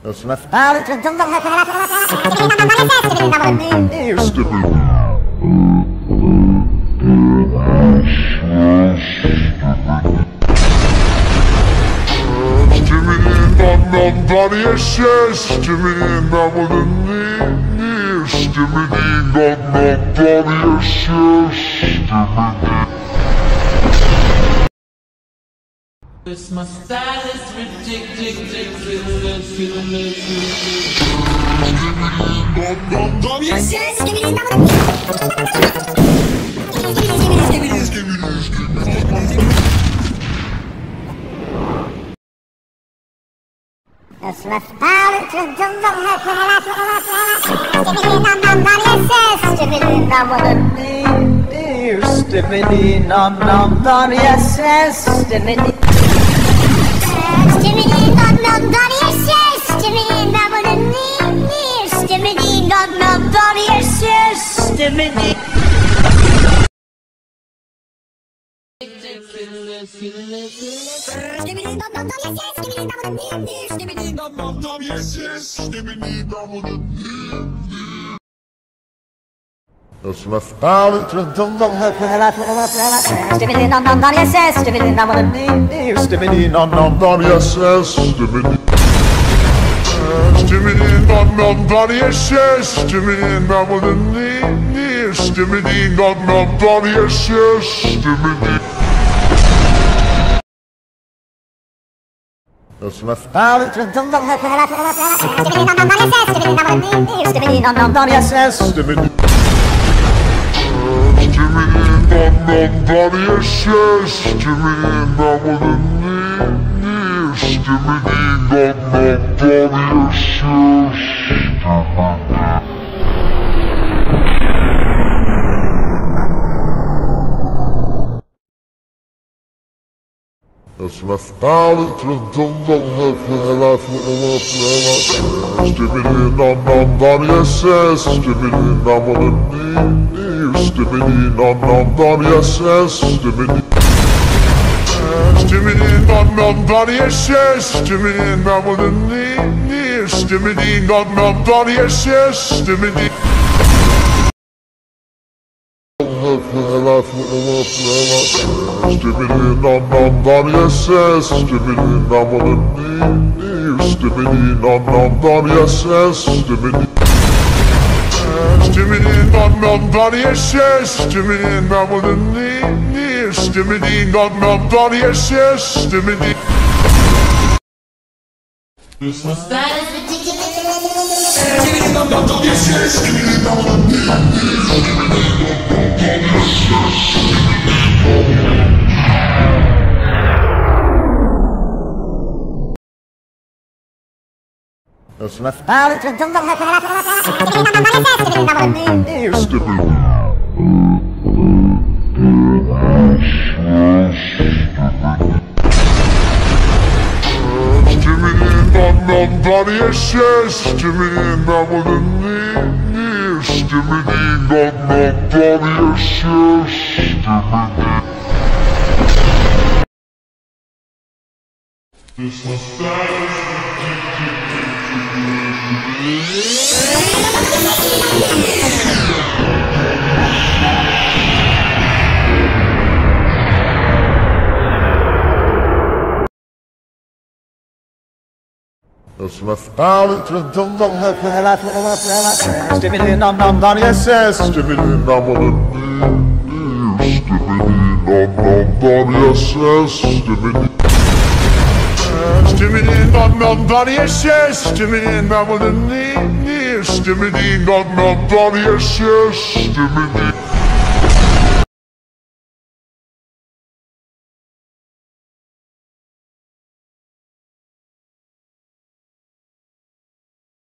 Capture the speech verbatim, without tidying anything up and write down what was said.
It's my style is ridiculous. Yes, yes, give me another. It's my style is Skibidi nom nom dum yes yes Skibidi Skibidi nom nom dum yes yes Skibidi nom nom yes Skibidi nom nom dum yes yes Skibidi Skibidi nom nom dum yes yes Skibidi nom nom dum yes yes Skibidi nom nom dum It's my style, it's a dum dum Skibidi nom nom dum yes yes Skibidi nom nom Skibidi nom nom dum yes yes Skibidi Skibidi nom nom dum yes yes Skibidi nom nom Skibidi nom nom dum yes yes Skibidi It's my style, it's a dum dum Skibidi nom nom dum yes yes Skibidi Skibidi yes yes Skibidi nom nom Skibidi nom nom yes yes It's my style, it's a dum dum Skibidi nom nom dum yes yes Skibidi nom nom Skibidi nom nom dum yes yes Skibidi Skibidi nom nom dum yes yes Skibidi nom nom Skibidi nom nom dum yes yes Skibidi Skibidi nom nom dum yes yes Skibidi nom nom Skibidi nom nom dum yes yes Skibidi Skibidi nom nom dum yes yes Skibidi nom nom Skibidi nom nom dum yes yes Skibidi It's my style is ridiculous. Skibidi nom nom dum yes yes Skibidi nom nom It's my style, it's a dum dum Skibidi nom nom dum yes yes Skibidi nom nom Skibidi nom nom dum yes yes Skibidi It's my style, It's my style, it's a dum dum Skibidi nom nom dum yes yes Skibidi nom nom Skibidi nom nom dum yes yes Skibidi Skibidi nom nom dum yes yes Skibidi nom nom Skibidi nom nom dum yes yes Skibidi